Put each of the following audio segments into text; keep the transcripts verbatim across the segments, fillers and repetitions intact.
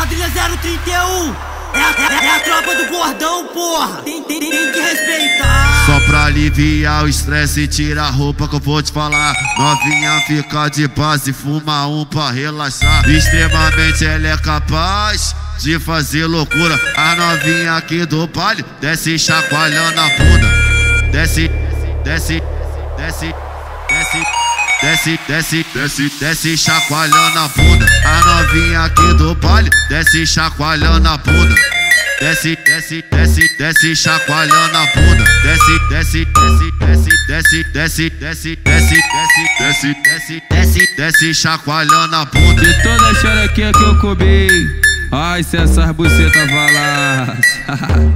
Quadrilha zero trinta e um, é a, é a tropa do gordão, porra. Tem, tem, tem que respeitar. Só pra aliviar o estresse, tira a roupa que eu vou te falar. Novinha fica de base, fuma um pra relaxar. Extremamente ela é capaz de fazer loucura. A novinha aqui do baile desce chacoalhando a bunda. Desce, desce, desce, desce, desce, desce, desce, desce chacoalhando a bunda. A novinha aqui do baile desce chacoalhando a bunda. Desce, desce, desce, desce chacoalhando a bunda. Desce, desce, desce, desce, desce, desce, desce, desce, desce, desce, desce, desce, desce chacoalhando a bunda. De toda a xerequinha que eu comi, ai, se essas bucetas falassem.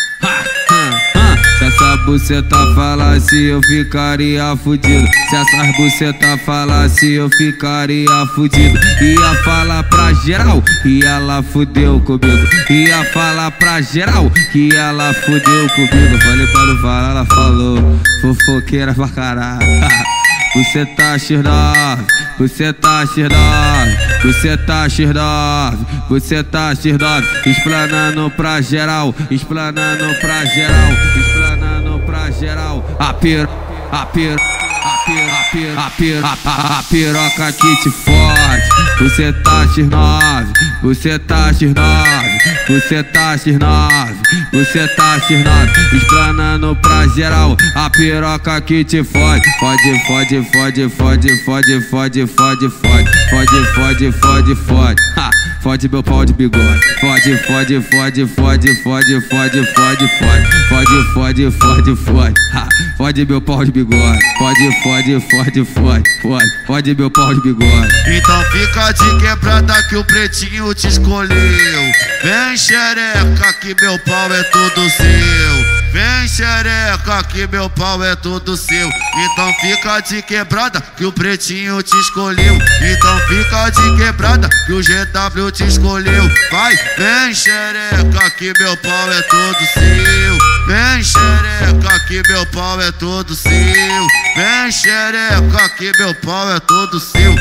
Se essa buceta falasse, eu ficaria fudido. Se essas buceta falasse, eu ficaria fudido. Ia falar pra geral que ela fudeu comigo. Ia falar pra geral que ela fudeu comigo. Falei pra não falar, ela falou. Fofoqueira pra caralho. Você tá X nove, você tá X nove, você tá X nove, você tá X nove. Explanando pra geral, explanando pra geral, explanando pra geral. A pir, a pir, a pir, a pir, a pir, a, a, a piroca que te fode. Você tá X nove, você tá X nove, você tá X nove, você tá X nove. Explanando pra geral, a piroca que te fode. Fode, fode, fode, fode, fode, fode, fode, fode, fode, fode, fode, fode. Ha! Fode meu pau de bigode. Fode, fode, fode, fode, fode, fode, fode, fode, fode, fode, fode, fode. Ha! Fode meu pau de bigode. Fode, fode, fode, fode, fode, fode meu pau de bigode. Então fica de quebrada que o pretinho te escolheu. Vem xereca que meu pau é todo seu. Vem xereca que meu pau é todo seu. Então fica de quebrada que o pretinho te escolheu. Então fica de quebrada que o G W te escolheu. Vai, vem xereca que meu pau é todo seu. Vem xereca que meu pau é todo seu. Vem xereca que meu pau é todo seu.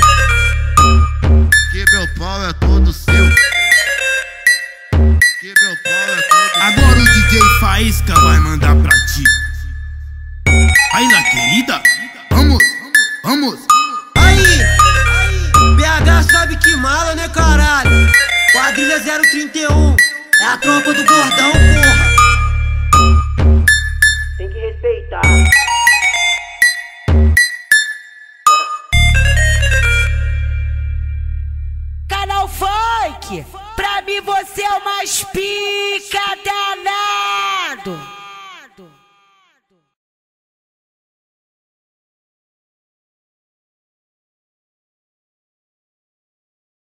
Que meu pau é todo seu. Que meu pau é todo seu. Agora o D J Faísca vai mandar pra ti. Aí na querida, vamos, vamos. Aí, aí, B H sabe que mala, né, caralho? Quadrilha zero trinta e um, é a tropa do gordão, porra. Tem que respeitar. Canal Funk, pra mim você é o mais pica danado.